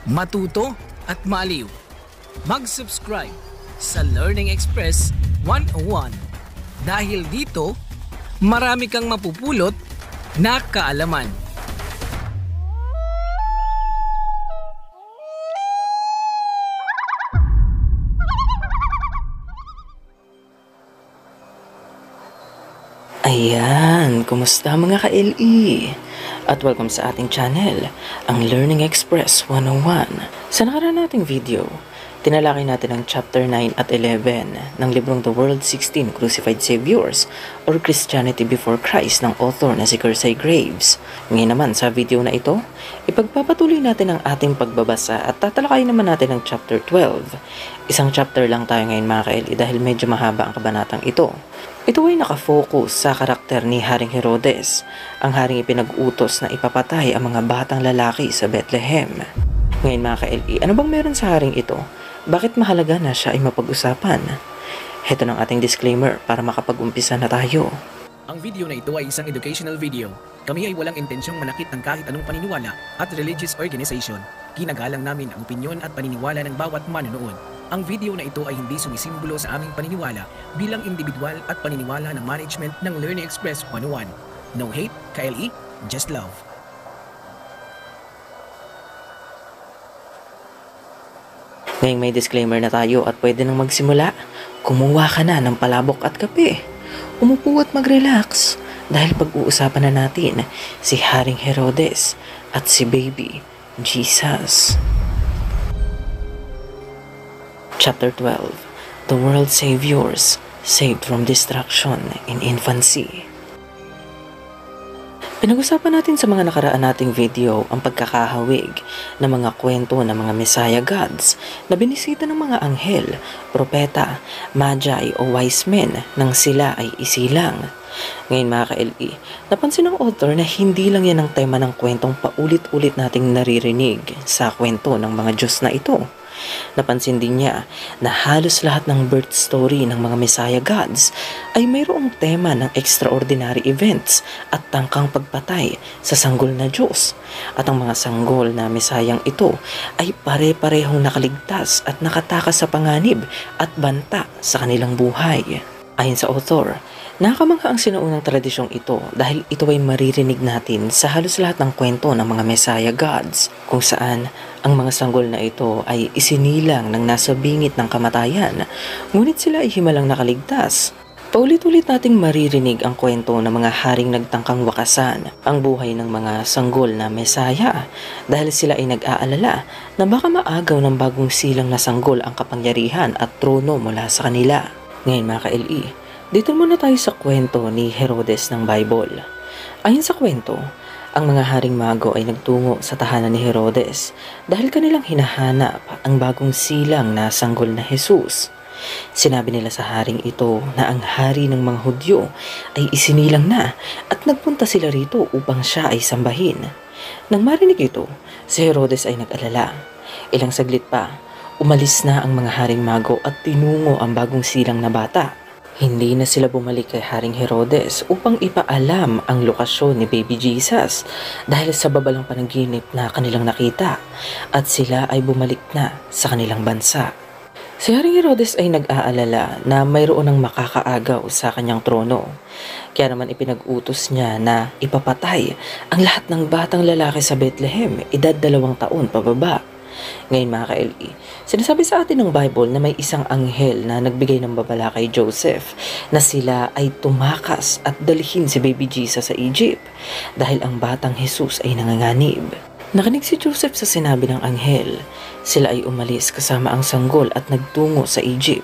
matuto at maaliw. Mag-subscribe sa Learning Express 101 dahil dito marami kang mapupulot na kaalaman. Ayan, kumusta mga ka-LE? At welcome sa ating channel, ang Learning Express 101. Sa nakaraan nating video, tinalakay natin ang chapter 9 at 11 ng librong The World 16 Crucified Saviors or Christianity Before Christ ng author na si Kersey Graves. Ngayon naman sa video na ito, ipagpapatuloy natin ang ating pagbabasa at tatalakay naman natin ang chapter 12. Isang chapter lang tayo ngayon mga ka-LE dahil medyo mahaba ang kabanatang ito. Ito ay nakafocus sa karakter ni Haring Herodes, ang haring ipinag-utos na ipapatay ang mga batang lalaki sa Bethlehem. Ngayon mga ka-LE, ano bang meron sa haring ito? Bakit mahalaga na siya ay mapag-usapan? Heto ng ating disclaimer para makapag-umpisa na tayo. Ang video na ito ay isang educational video. Kami ay walang intensyong manakit ng kahit anong paniniwala at religious organization. Ginagalang namin ang opinyon at paniniwala ng bawat manonood. Ang video na ito ay hindi sumisimbolo sa aming paniniwala bilang individual at paniniwala ng management ng Learning Express 101. No hate, ka-LE, just love. Ngayong may disclaimer na tayo at pwede nang magsimula, kumuha ka na ng palabok at kape. Umupo at mag-relax dahil pag-uusapan na natin si Haring Herodes at si Baby Jesus. Chapter 12, The World Saviors, Saved from Destruction in Infancy. Pinag-usapan natin sa mga nakaraan nating video ang pagkakahawig ng mga kwento ng mga Messiah gods na binisita ng mga anghel, propeta, magi o wise men nang sila ay isilang. Ngayon mga ka-LE, napansin ng author na hindi lang yan ang tema ng kwentong paulit-ulit nating naririnig sa kwento ng mga Diyos na ito. Napansin din niya na halos lahat ng birth story ng mga Messiah gods ay mayroong tema ng extraordinary events at tangkang pagpatay sa sanggol na Diyos. At ang mga sanggol na Messiah ito ay pare-parehong nakaligtas at nakatakas sa panganib at banta sa kanilang buhay. Ayon sa author, nakakamangha ang sinaunang tradisyong ito dahil ito ay maririnig natin sa halos lahat ng kwento ng mga Messiah gods kung saan ang mga sanggol na ito ay isinilang ng nasa bingit ng kamatayan, ngunit sila ay himalang nakaligtas. Paulit-ulit nating maririnig ang kwento ng mga haring nagtangkang wakasan ang buhay ng mga sanggol na Messiah dahil sila ay nag-aalala na baka maagaw ng bagong silang na sanggol ang kapangyarihan at trono mula sa kanila. Ngayon mga ka-LE, dito muna tayo sa kwento ni Herodes ng Bible. Ayon sa kwento, ang mga haring mago ay nagtungo sa tahanan ni Herodes dahil kanilang hinahanap ang bagong silang na sanggol na Jesus. Sinabi nila sa haring ito na ang hari ng mga Hudyo ay isinilang na at nagpunta sila rito upang siya ay sambahin. Nang marinig ito, si Herodes ay nag-alala. Ilang saglit pa, umalis na ang mga haring mago at tinungo ang bagong silang na bata. Hindi na sila bumalik kay Haring Herodes upang ipaalam ang lokasyon ni Baby Jesus dahil sa babalang panaginip na kanilang nakita at sila ay bumalik na sa kanilang bansa. Si Haring Herodes ay nag-aalala na mayroon ng makakaagaw sa kanyang trono. Kaya naman ipinag-utos niya na ipapatay ang lahat ng batang lalaki sa Bethlehem edad 2 taon pababa. Ngayon mga ka-LE, sinasabi sa atin ng Bible na may isang anghel na nagbigay ng babala kay Joseph na sila ay tumakas at dalhin si Baby Jesus sa Egypt dahil ang batang Jesus ay nanganganib. Nakinig si Joseph sa sinabi ng anghel. Sila ay umalis kasama ang sanggol at nagtungo sa Egypt.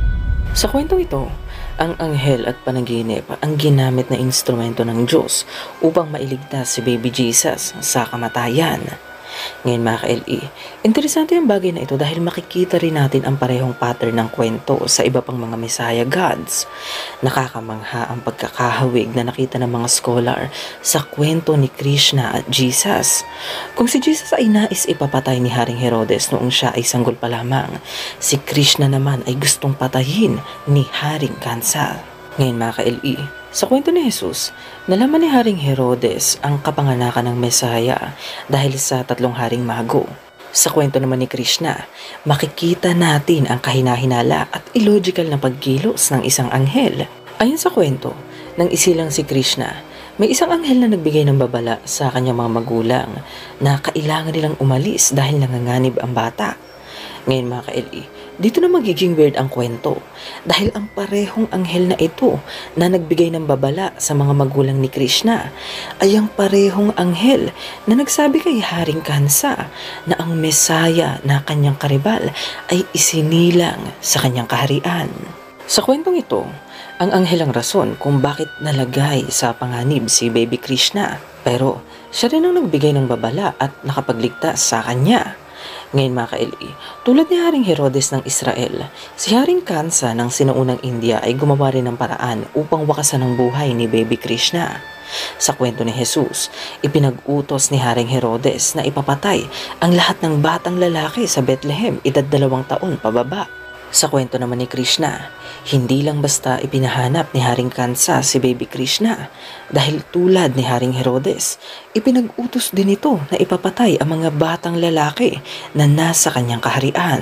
Sa kwentong ito, ang anghel at panaginip ang ginamit na instrumento ng Diyos upang mailigtas si Baby Jesus sa kamatayan. Ngayon mga ka-LE, interesante ang bagay na ito dahil makikita rin natin ang parehong pattern ng kwento sa iba pang mga Messiah gods. Nakakamangha ang pagkakahawig na nakita ng mga scholar sa kwento ni Krishna at Jesus. Kung si Jesus ay nais ipapatay ni Haring Herodes noong siya ay sanggol pa lamang, si Krishna naman ay gustong patayin ni Haring Kansa. Ngayon mga ka-LE, sa kwento ni Jesus, nalaman ni Haring Herodes ang kapanganakan ng Mesaya dahil sa 3 haring mago. Sa kwento naman ni Krishna, makikita natin ang kahinahinala at illogical na pagkilos ng isang anghel. Ayon sa kwento, nang isilang si Krishna, may isang anghel na nagbigay ng babala sa kanyang mga magulang na kailangan nilang umalis dahil nanganganib ang bata. Ngayon mga ka-LE, dito na magiging weird ang kwento dahil ang parehong anghel na ito na nagbigay ng babala sa mga magulang ni Krishna ay ang parehong anghel na nagsabi kay Haring Kansa na ang Mesaya na kanyang karibal ay isinilang sa kanyang kaharian. Sa kwentong ito, ang anghel ang rason kung bakit nalagay sa panganib si Baby Krishna, pero siya rin ang nagbigay ng babala at nakapagligtas sa kanya. Ngayon mga ka-LE, tulad ni Haring Herodes ng Israel, si Haring Kansa ng sinaunang India ay gumawa rin ng paraan upang wakasan ang buhay ni Baby Krishna. Sa kwento ni Jesus, ipinag-utos ni Haring Herodes na ipapatay ang lahat ng batang lalaki sa Bethlehem edad 2 taon pababa. Sa kwento naman ni Krishna, hindi lang basta ipinahanap ni Haring Kansa si Baby Krishna dahil tulad ni Haring Herodes, ipinag-utos din ito na ipapatay ang mga batang lalaki na nasa kanyang kaharian.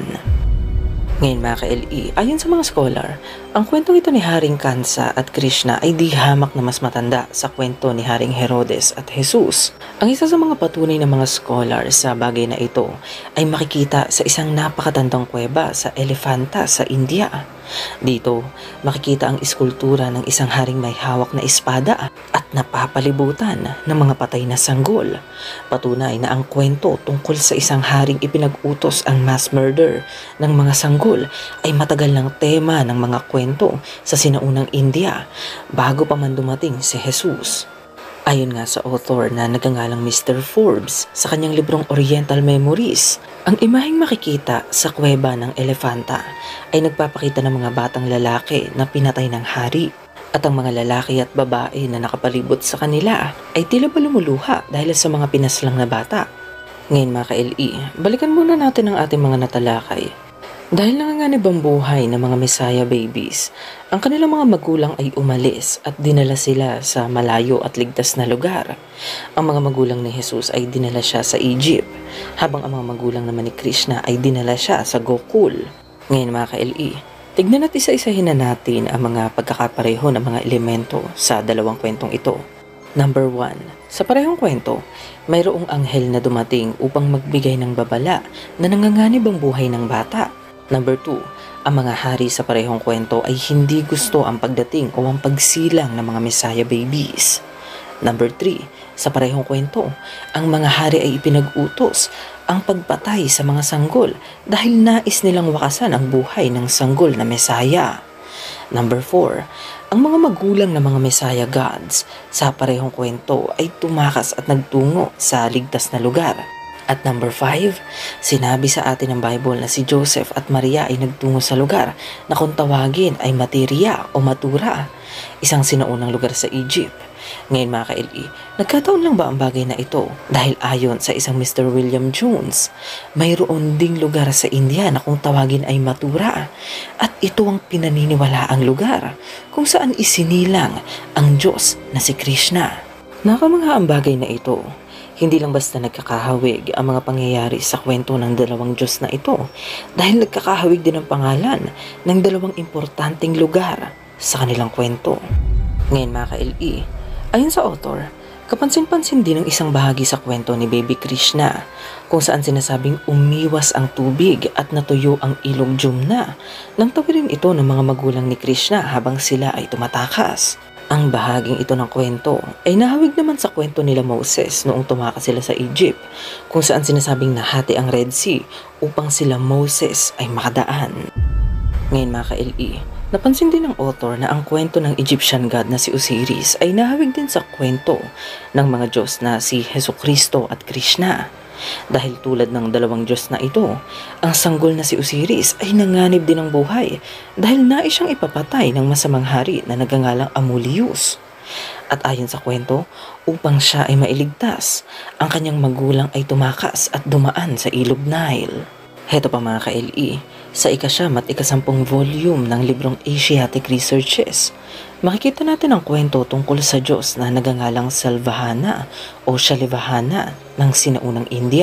Ngayon mga ka-LE, ayon sa mga scholar, ang kwentong ito ni Haring Kansa at Krishna ay di hamak na mas matanda sa kwento ni Haring Herodes at Jesus. Ang isa sa mga patunay ng mga scholar sa bagay na ito ay makikita sa isang napakatandang kuweba sa Elephanta sa India. Dito, makikita ang iskultura ng isang haring may hawak na espada at napapalibutan ng mga patay na sanggol. Patunay na ang kwento tungkol sa isang haring ipinag-utos ang mass murder ng mga sanggol ay matagal ng tema ng mga kwento sa sinaunang India bago pa man dumating si Jesus. Ayon nga sa author na nagangalang Mr. Forbes sa kanyang librong Oriental Memories, ang imaheng makikita sa kuweba ng Elephanta ay nagpapakita ng mga batang lalaki na pinatay ng hari. At ang mga lalaki at babae na nakapalibot sa kanila ay tila ba lumuluha dahil sa mga pinaslang na bata. Ngayon mga ka-LE, balikan muna natin ang ating mga natalakay. Dahil nanganganib ang buhay ng mga Messiah babies, ang kanilang mga magulang ay umalis at dinala sila sa malayo at ligtas na lugar. Ang mga magulang ni Jesus ay dinala siya sa Egypt, habang ang mga magulang naman ni Krishna ay dinala siya sa Gokul. Ngayon mga ka-LE, tignan at isa-isahin na natin ang mga pagkakapareho ng mga elemento sa dalawang kwentong ito. Number 1. Sa parehong kwento, mayroong anghel na dumating upang magbigay ng babala na nanganganib ang buhay ng bata. Number 2, ang mga hari sa parehong kwento ay hindi gusto ang pagdating o ang pagsilang ng mga Messiah babies. Number 3, sa parehong kwento, ang mga hari ay ipinag-utos ang pagpatay sa mga sanggol dahil nais nilang wakasan ang buhay ng sanggol na Messiah. Number 4, ang mga magulang ng mga Messiah gods sa parehong kwento ay tumakas at nagtungo sa ligtas na lugar. At number 5, sinabi sa atin ng Bible na si Joseph at Maria ay nagtungo sa lugar na kung tawagin ay Materia o Matura, isang sinaunang lugar sa Egypt. Ngayon mga ka-LE, nagkataon lang ba ang bagay na ito? Dahil ayon sa isang Mr. William Jones, mayroon ding lugar sa India na kung tawagin ay Matura at ito ang pinaniniwalaang lugar kung saan isinilang ang Diyos na si Krishna. Nakamangha ang bagay na ito. Hindi lang basta nagkakahawig ang mga pangyayari sa kwento ng dalawang Diyos na ito dahil nagkakahawig din ang pangalan ng dalawang importanteng lugar sa kanilang kwento. Ngayon mga ka-LE, ayon sa author, kapansin-pansin din ang isang bahagi sa kwento ni Baby Krishna kung saan sinasabing umiwas ang tubig at natuyo ang ilog Jumna nang tawirin ito ng mga magulang ni Krishna habang sila ay tumatakas. Ang bahaging ito ng kwento ay nahawig naman sa kwento nila Moses noong tumakas sila sa Egypt kung saan sinasabing nahati ang Red Sea upang sila Moses ay makadaan. Ngayon mga ka-LE, napansin din ng author na ang kwento ng Egyptian god na si Osiris ay nahawig din sa kwento ng mga Diyos na si Jesucristo at Krishna. Dahil tulad ng dalawang Diyos na ito, ang sanggol na si Osiris ay nanganib din ng buhay dahil nais siyang ipapatay ng masamang hari na nagangalang Amulius. At ayon sa kwento, upang siya ay mailigtas, ang kanyang magulang ay tumakas at dumaan sa ilog Nile. Heto pa mga ka-LE, sa ika-9 at ika-10 volume ng librong Asiatic Researches, makikita natin ang kwento tungkol sa Diyos na nagangalang Salvahana o Shalivahana ng sinaunang India.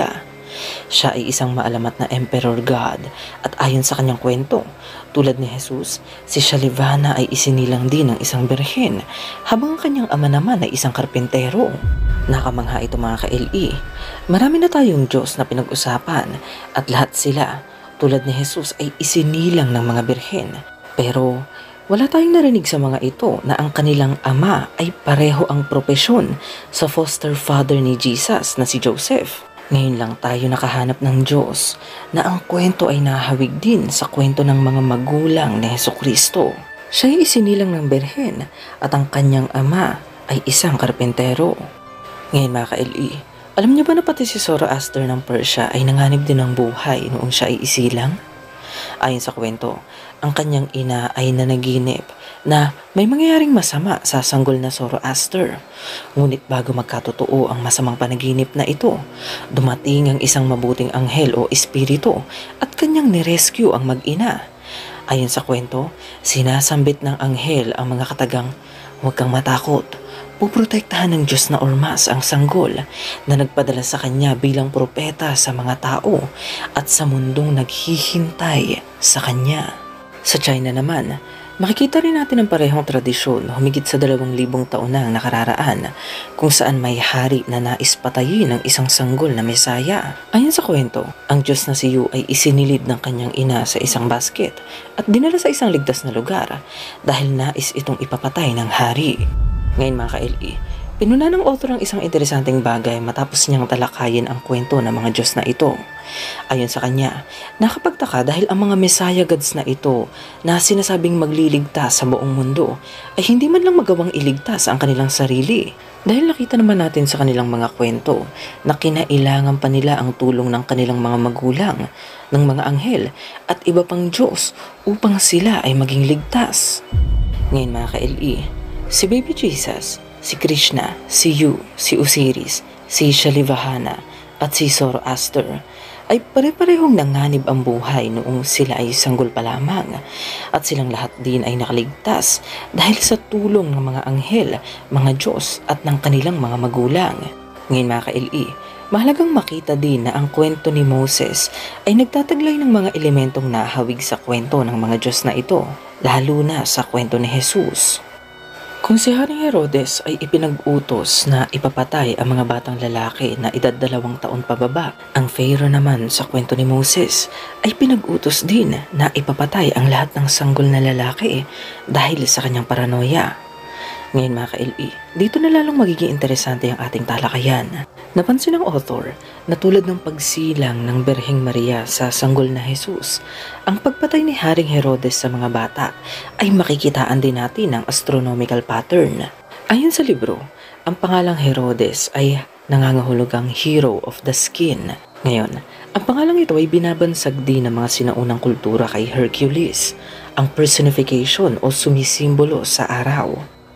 Siya ay isang maalamat na emperor god at ayon sa kanyang kwento, tulad ni Jesus, si Shalivhana ay isinilang din ng isang birhen habang ang kanyang ama naman ay isang karpintero. Nakamangha ito mga ka-LE. Marami na tayong Diyos na pinag-usapan at lahat sila, tulad ni Jesus, ay isinilang ng mga birhen. Pero wala tayong narinig sa mga ito na ang kanilang ama ay pareho ang propesyon sa foster father ni Jesus na si Joseph. Ngayon lang tayo nakahanap ng Diyos na ang kwento ay nahawig din sa kwento ng mga magulang ni Hesukristo. Siya ay isinilang ng birhen at ang kanyang ama ay isang karpentero. Ngayon mga ka-LE, alam niyo ba na pati si Zoroaster ng Persia ay nanganib din ng buhay noong siya ay isilang? Ayon sa kwento, ang kanyang ina ay nanaginip na may mangyayaring masama sa sanggol na Zoroaster. Ngunit bago magkatotoo ang masamang panaginip na ito, dumating ang isang mabuting anghel o espiritu at kanyang nirescue ang mag-ina. Ayon sa kwento, sinasambit ng anghel ang mga katagang, "Huwag kang matakot. Puprotektahan ng Diyos na ormas ang sanggol na nagpadala sa kanya bilang propeta sa mga tao at sa mundong naghihintay sa kanya." Sa China naman, makikita rin natin ang parehong tradisyon humigit sa 2,000 taon na ang nakararaan kung saan may hari na nais patayin ng isang sanggol na mesaya. Ayon sa kwento, ang Diyos na si Yu ay isinilid ng kanyang ina sa isang basket at dinala sa isang ligtas na lugar dahil nais itong ipapatay ng hari. Ngayon mga ka-LE, pinuna ng author ang isang interesanteng bagay matapos niyang talakayin ang kwento ng mga Diyos na ito. Ayon sa kanya, nakapagtaka dahil ang mga Messiah gods na ito na sinasabing magliligtas sa buong mundo ay hindi man lang magawang iligtas ang kanilang sarili. Dahil nakita naman natin sa kanilang mga kwento na kinailangan pa nila ang tulong ng kanilang mga magulang, ng mga anghel at iba pang Diyos upang sila ay maging ligtas. Ngayon mga ka-LE, si Baby Jesus, si Krishna, si Yu, si Osiris, si Shalivhana at si Zoroaster ay pare-parehong nanganib ang buhay noong sila ay sanggol pa lamang at silang lahat din ay nakaligtas dahil sa tulong ng mga anghel, mga Diyos at ng kanilang mga magulang. Ngayon mga ka-LE, mahalagang makita din na ang kwento ni Moses ay nagtataglay ng mga elementong nahawig sa kwento ng mga Diyos na ito, lalo na sa kwento ni Jesus. Kung si Haring Herodes ay ipinag-utos na ipapatay ang mga batang lalaki na edad 2 taon pababa, ang Pharaoh naman sa kwento ni Moses ay pinag-utos din na ipapatay ang lahat ng sanggol na lalaki dahil sa kanyang paranoia. Ngayon mga ka-LE, dito na lalong magiging interesante ang ating talakayan. Napansin ng author na tulad ng pagsilang ng Birheng Maria sa sanggol na Jesus, ang pagpatay ni Haring Herodes sa mga bata ay makikitaan din natin ng astronomical pattern. Ayon sa libro, ang pangalang Herodes ay nangangahulugang hero of the skin. Ngayon, ang pangalang ito ay binabansag din ng mga sinaunang kultura kay Hercules, ang personification o sumisimbolo sa araw.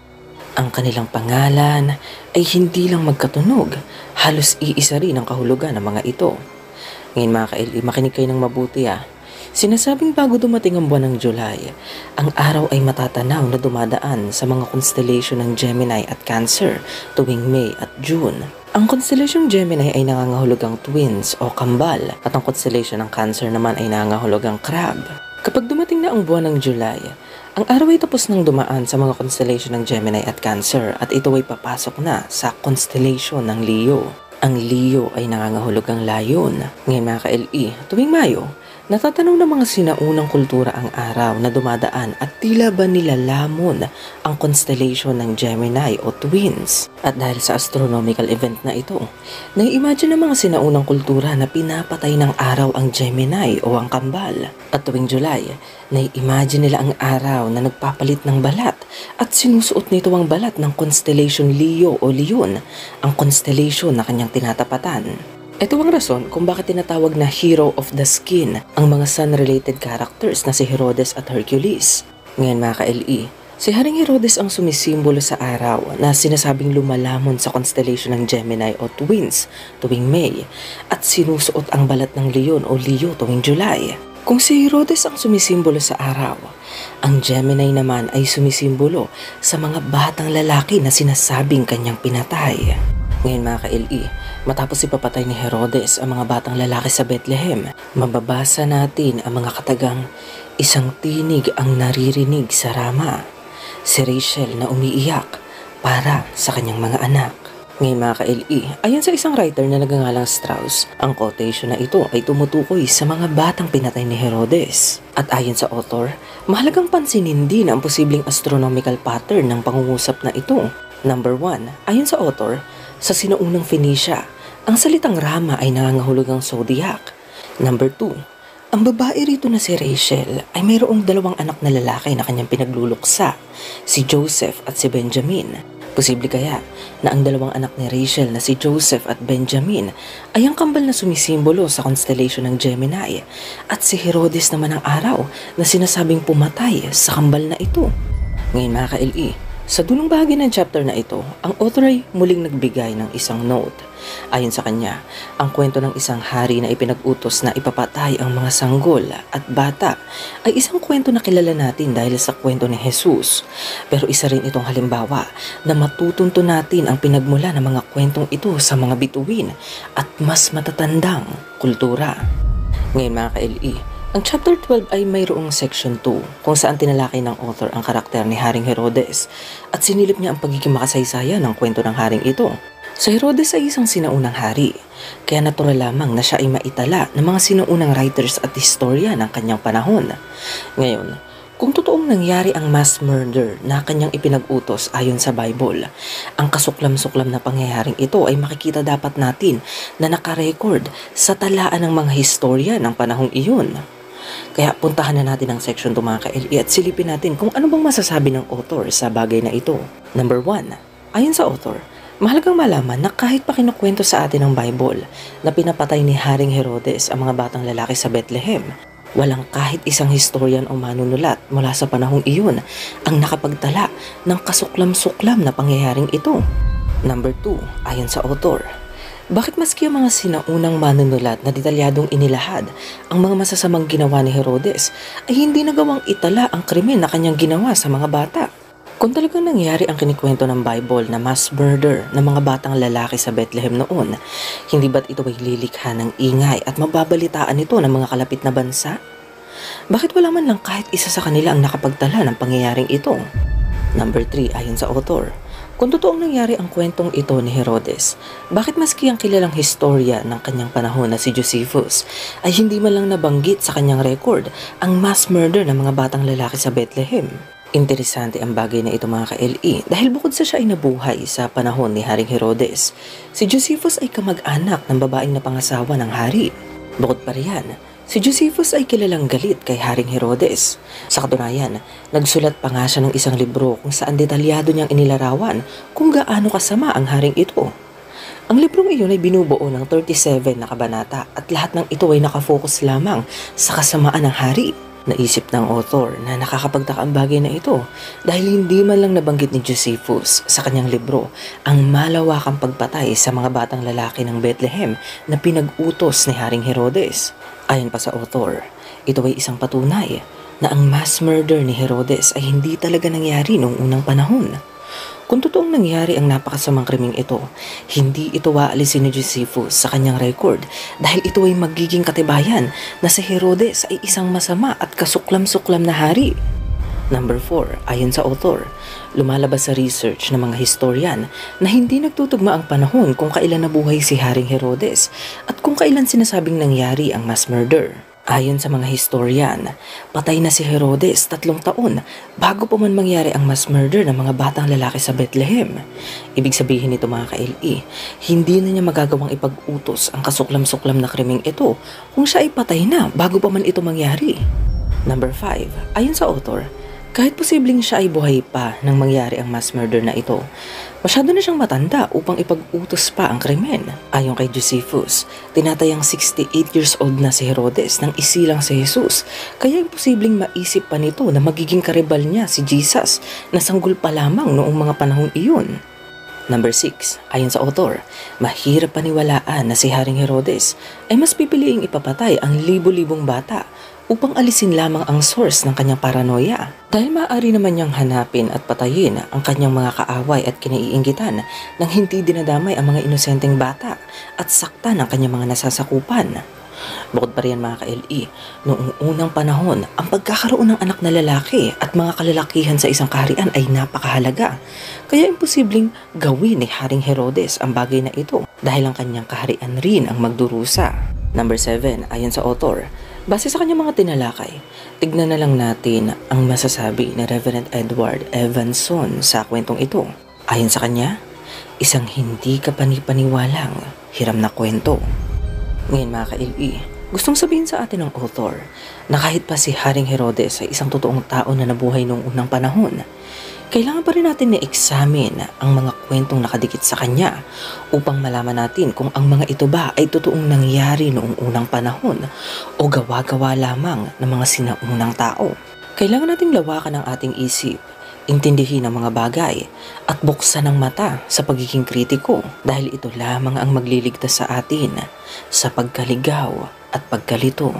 Ang kanilang pangalan ay hindi lang magkatunog, halos iisa rin ang kahulugan ng mga ito. Ngayon mga ka-LE, makinig kayo ng mabuti Sinasabing bago dumating ang buwan ng July, ang araw ay matatanaw na dumadaan sa mga constellation ng Gemini at Cancer tuwing May at June. Ang constellation Gemini ay nangangahulugang twins o kambal at ang constellation ng Cancer naman ay nangangahulugang crab. Kapag dumating na ang buwan ng July, ang araw ay tapos nang dumaan sa mga constellation ng Gemini at Cancer at ito ay papasok na sa constellation ng Leo. Ang Leo ay nangangahulugang layon. Ngayon mga ka-LE, tuwing Mayo, natatanaw ng mga sinaunang kultura ang araw na dumadaan at tila ba nilalamon ang constellation ng Gemini o Twins. At dahil sa astronomical event na ito, nai-imagine ng mga sinaunang kultura na pinapatay ng araw ang Gemini o ang kambal. At tuwing July, nai-imagine nila ang araw na nagpapalit ng balat at sinusuot nito ang balat ng constellation Leo o Leon, ang constellation na kanyang tinatapatan. Ito ang rason kung bakit tinatawag na hero of the skin ang mga sun-related characters na si Herodes at Hercules. Ngayon mga ka-LE, si Haring Herodes ang sumisimbolo sa araw na sinasabing lumalamon sa constellation ng Gemini o Twins tuwing May at sinusuot ang balat ng Leon o Leo tuwing July. Kung si Herodes ang sumisimbolo sa araw, ang Gemini naman ay sumisimbolo sa mga batang lalaki na sinasabing kanyang pinatay. Ngayon mga ka-LE, matapos ipapatay ni Herodes ang mga batang lalaki sa Bethlehem, mababasa natin ang mga katagang, isang tinig ang naririnig sa Rama. Si Rachel na umiiyak para sa kanyang mga anak. Ngayon mga ka-LE, ayon sa isang writer na nagngangalang Strauss, ang quotation na ito ay tumutukoy sa mga batang pinatay ni Herodes. At ayon sa author, mahalagang pansinin din ang posibleng astronomical pattern ng pangungusap na ito. Number 1, ayon sa author, sa sinuunang Phoenicia, ang salitang Rama ay nangangahulugang zodiac. Number 2, ang babae rito na si Rachel ay mayroong dalawang anak na lalaki na kanyang pinagluluksa, si Joseph at si Benjamin. Posible kaya na ang dalawang anak ni Rachel na si Joseph at Benjamin ay ang kambal na sumisimbolo sa constellation ng Gemini at si Herodes naman ang araw na sinasabing pumatay sa kambal na ito. Ngayon mga ka-LE, sa dulong bahagi ng chapter na ito, ang author ay muling nagbigay ng isang note. Ayon sa kanya, ang kwento ng isang hari na ipinag-utos na ipapatay ang mga sanggol at bata ay isang kwento na kilala natin dahil sa kwento ni Jesus. Pero isa rin itong halimbawa na matutunto natin ang pinagmula ng mga kwentong ito sa mga bituin at mas matatandang kultura. Ngayon mga ka-LE, ang chapter 12 ay mayroong section 2 kung saan tinalakay ng author ang karakter ni Haring Herodes at sinilip niya ang pagiging makasaysayan ng kwento ng haring ito. Si Herodes ay isang sinaunang hari, kaya natural lamang na siya ay maitala ng mga sinaunang writers at historia ng kanyang panahon. Ngayon, kung totoong nangyari ang mass murder na kanyang ipinag-utos ayon sa Bible, ang kasuklam-suklam na pangyayaring ito ay makikita dapat natin na nakarecord sa talaan ng mga historia ng panahong iyon. Kaya puntahan na natin ang section 2 mga ka-LE at silipin natin kung ano bang masasabi ng author sa bagay na ito. Number 1, ayon sa author, mahalagang malaman na kahit pa kinukwento sa atin ng Bible na pinapatay ni Haring Herodes ang mga batang lalaki sa Bethlehem, walang kahit isang historian o manunulat mula sa panahong iyon ang nakapagtala ng kasuklam-suklam na pangyayaring ito. Number 2, ayon sa author, bakit maski ang mga sinaunang manunulat na detalyadong inilahad ang mga masasamang ginawa ni Herodes ay hindi nagawang itala ang krimen na kanyang ginawa sa mga bata? Kung talagang nangyari ang kinikwento ng Bible na mass murder ng mga batang lalaki sa Bethlehem noon, hindi ba't ito ay lilikha ng ingay at mababalitaan ito ng mga kalapit na bansa? Bakit wala man lang kahit isa sa kanila ang nakapagtala ng pangyayaring ito? Number 3, ayon sa author, kung totoong nangyari ang kwentong ito ni Herodes, bakit maski ang kilalang historia ng kanyang panahon na si Josephus ay hindi man lang nabanggit sa kanyang record ang mass murder ng mga batang lalaki sa Bethlehem? Interesante ang bagay na ito mga ka-LE dahil bukod sa siya ay nabuhay sa panahon ni Haring Herodes, si Josephus ay kamag-anak ng babaeng napangasawa ng hari. Bukod pa riyan, si Josephus ay kilalang galit kay Haring Herodes. Sa katunayan, nagsulat pa nga siya ng isang libro kung saan detalyado niyang inilarawan kung gaano kasama ang haring ito. Ang librong iyon ay binubuo ng 37 na kabanata at lahat ng ito ay nakafocus lamang sa kasamaan ng hari. Naisip ng author na nakakapagtaka ang bagay na ito dahil hindi man lang nabanggit ni Josephus sa kanyang libro ang malawakang pagpatay sa mga batang lalaki ng Bethlehem na pinag-utos ni Haring Herodes. Ayon pa sa author, ito ay isang patunay na ang mass murder ni Herodes ay hindi talaga nangyari noong unang panahon. Kung totoong nangyari ang napakasamang krimeng ito, hindi ito aalisin ni Josephus sa kanyang record dahil ito ay magiging katibayan na si Herodes ay isang masama at kasuklam-suklam na hari. Number 4, ayon sa author, lumalabas sa research ng mga historian na hindi nagtutugma ang panahon kung kailan nabuhay si Haring Herodes at kung kailan sinasabing nangyari ang mass murder. Ayon sa mga historian, patay na si Herodes 3 taon bago pa man mangyari ang mass murder ng mga batang lalaki sa Bethlehem. Ibig sabihin nito mga ka-LE, hindi na niya magagawang ipag-utos ang kasuklam-suklam na krimeng ito kung siya ay patay na bago pa man ito mangyari. Number 5, ayon sa author, kahit posibleng siya ay buhay pa nang mangyari ang mass murder na ito, masyado na siyang matanda upang ipag-utos pa ang krimen. Ayon kay Josephus, tinatayang 68 years old na si Herodes nang isilang si Jesus, kaya imposibleng maisip pa nito na magiging karibal niya si Jesus na sanggol pa lamang noong mga panahong iyon. Number 6, ayon sa author, mahirap paniwalaan na si Haring Herodes ay mas pipiliing ipapatay ang libo-libong bata upang alisin lamang ang source ng kanyang paranoia. Dahil maaari naman niyang hanapin at patayin ang kanyang mga kaaway at kinaiinggitan nang hindi dinadamay ang mga inosenteng bata at saktan ang kanyang mga nasasakupan. Bukod pa riyan mga ka-LE, noong unang panahon, ang pagkakaroon ng anak na lalaki at mga kalalakihan sa isang kaharian ay napakahalaga. Kaya imposibleng gawin ni Haring Herodes ang bagay na ito dahil ang kanyang kaharian rin ang magdurusa. Number 7, ayon sa author, base sa kanyang mga tinalakay, tignan na lang natin ang masasabi ni Reverend Edward Evanson sa kwentong ito. Ayon sa kanya, isang hindi kapanipaniwalang hiram na kwento. Ngayon mga ka-LE, gustong sabihin sa atin ng author na kahit pa si Haring Herodes ay isang totoong tao na nabuhay noong unang panahon, kailangan pa rin natin na-examine ang mga kwentong nakadikit sa kanya upang malaman natin kung ang mga ito ba ay totoong nangyari noong unang panahon o gawa-gawa lamang ng mga sinaunang tao. Kailangan nating lawakan ang ating isip, intindihin ang mga bagay at buksan ang mata sa pagiging kritiko dahil ito lamang ang magliligtas sa atin sa pagkaligaw at pagkalito.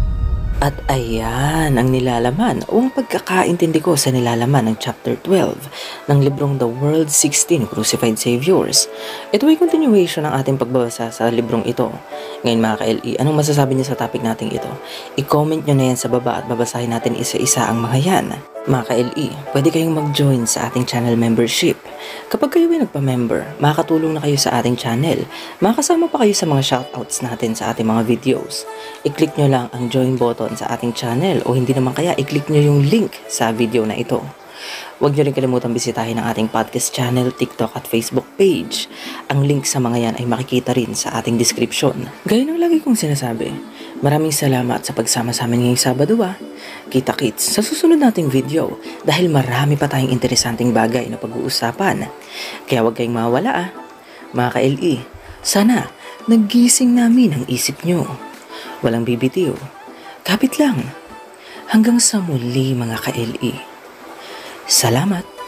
At ayan ang nilalaman o ang pagkakaintindi ko sa nilalaman ng chapter 12 ng librong The World's 16 Crucified Saviors. Ito ay continuation ng ating pagbabasa sa librong ito. Ngayon mga ka-LE, anong masasabi niyo sa topic nating ito? I-comment nyo na yan sa baba at babasahin natin isa-isa ang mga yan. Mga ka-LE, pwede kayong mag-join sa ating channel membership. Kapag kayo ay nagpa-member, makakatulong na kayo sa ating channel. Makakasama pa kayo sa mga shoutouts natin sa ating mga videos. I-click nyo lang ang join button sa ating channel o hindi naman kaya i-click nyo yung link sa video na ito. Huwag nyo rin kalimutan bisitahin ang ating podcast channel, TikTok at Facebook page. Ang link sa mga yan ay makikita rin sa ating description. Gaya ng lagi kong sinasabi, maraming salamat sa pagsama sa amin ngayong Sabado Kita-kits sa susunod nating video dahil marami pa tayong interesanting bagay na pag-uusapan. Kaya huwag kayong mawala Mga ka-LE, sana naggising namin ang isip nyo. Walang bibitiw. Kapit lang. Hanggang sa muli mga ka-LE. Salamat.